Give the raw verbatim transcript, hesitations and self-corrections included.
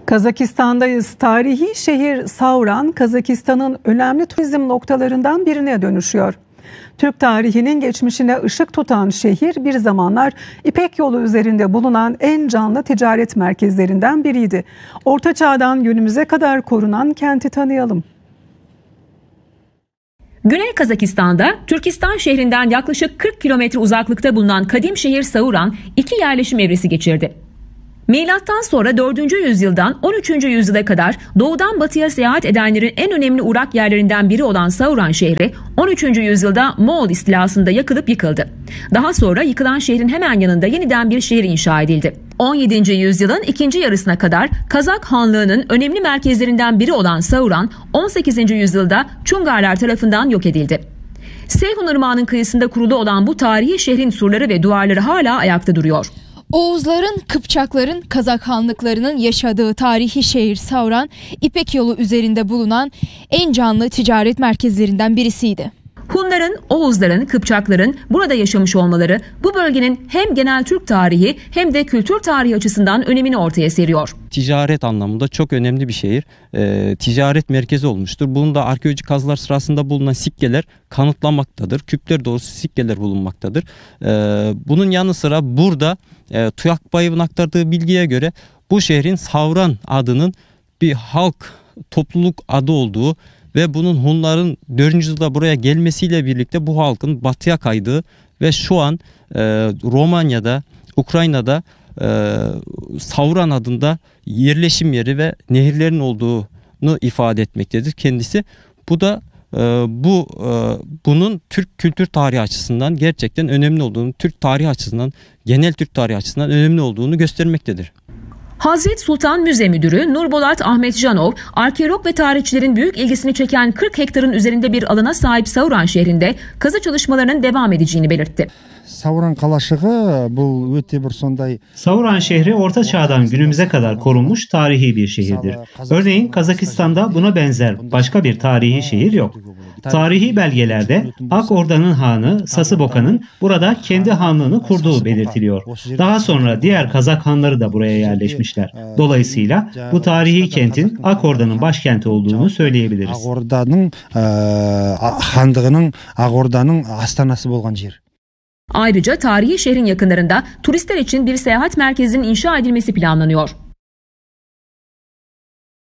Kazakistan'dayız. Tarihi şehir Savran, Kazakistan'ın önemli turizm noktalarından birine dönüşüyor. Türk tarihinin geçmişine ışık tutan şehir bir zamanlar İpek Yolu üzerinde bulunan en canlı ticaret merkezlerinden biriydi. Orta Çağ'dan günümüze kadar korunan kenti tanıyalım. Güney Kazakistan'da Türkistan şehrinden yaklaşık kırk kilometre uzaklıkta bulunan kadim şehir Sauran iki yerleşim evresi geçirdi. Milattan sonra dördüncü yüzyıldan on üçüncü yüzyıla kadar doğudan batıya seyahat edenlerin en önemli uğrak yerlerinden biri olan Sauran şehri on üçüncü yüzyılda Moğol istilasında yakılıp yıkıldı. Daha sonra yıkılan şehrin hemen yanında yeniden bir şehir inşa edildi. on yedinci yüzyılın ikinci yarısına kadar Kazak Hanlığı'nın önemli merkezlerinden biri olan Sauran on sekizinci yüzyılda Çungarlar tarafından yok edildi. Seyhun Irmağı'nın kıyısında kurulu olan bu tarihi şehrin surları ve duvarları hala ayakta duruyor. Oğuzların, Kıpçakların, Kazak hanlıklarının yaşadığı tarihi şehir Sauran, İpek Yolu üzerinde bulunan en canlı ticaret merkezlerinden birisiydi. Hunların, Oğuzların, Kıpçakların burada yaşamış olmaları bu bölgenin hem genel Türk tarihi hem de kültür tarihi açısından önemini ortaya seriyor. Ticaret anlamında çok önemli bir şehir. E, ticaret merkezi olmuştur. Bunun da arkeolojik kazılar sırasında bulunan sikkeler kanıtlamaktadır. Küpler dolusu sikkeler bulunmaktadır. E, bunun yanı sıra burada e, Tuyak Bayıv'ın aktardığı bilgiye göre bu şehrin Savran adının bir halk topluluk adı olduğu ve bunun Hunların dördüncü yüzyılda buraya gelmesiyle birlikte bu halkın batıya kaydığı ve şu an e, Romanya'da, Ukrayna'da e, Sauran adında yerleşim yeri ve nehirlerin olduğunu ifade etmektedir kendisi. Bu da e, bu e, bunun Türk kültür tarihi açısından gerçekten önemli olduğunu, Türk tarihi açısından, genel Türk tarihi açısından önemli olduğunu göstermektedir. Hazret Sultan Müze Müdürü Nurbolat Ahmet Janov, arkeolog ve tarihçilerin büyük ilgisini çeken kırk hektarın üzerinde bir alana sahip Sauran şehrinde kazı çalışmalarının devam edeceğini belirtti. Sauran kalaşığı bu öte bir sonday. Sauran şehri Orta Çağ'dan günümüze kadar korunmuş tarihi bir şehirdir. Örneğin Kazakistan'da buna benzer başka bir tarihi şehir yok. Tarihi belgelerde Ak Orda'nın hanı Sasıboka'nın burada kendi hanlığını kurduğu belirtiliyor. Daha sonra diğer Kazak hanları da buraya yerleşmişler. Dolayısıyla bu tarihi kentin Ak Orda'nın başkenti olduğunu söyleyebiliriz. Ak Orda'nın e, handığının Ak Orda'nın astanası bolgan yer. Ayrıca tarihi şehrin yakınlarında turistler için bir seyahat merkezinin inşa edilmesi planlanıyor.